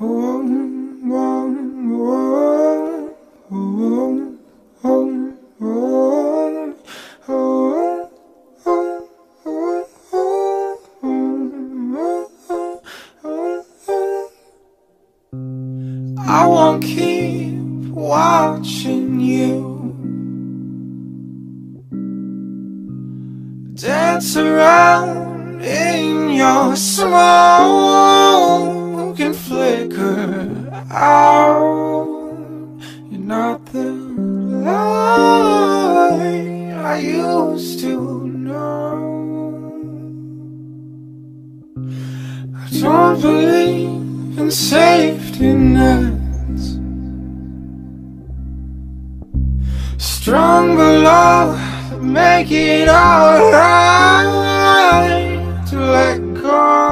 I won't keep watching you dance around in your smoke and flicker out. You're not the light I used to know. I don't believe in safety nets. Stronger love, make it alright to let go.